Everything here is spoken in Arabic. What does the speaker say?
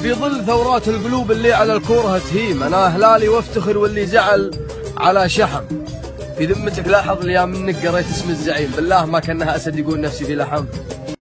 في ظل ثورات القلوب اللي على الكورة تهيم، أنا أهلالي وافتخر واللي زعل على شحم. في ذمتك لاحظ لي منك قريت اسم الزعيم، بالله ما كانها أسد يقول نفسي في لحم.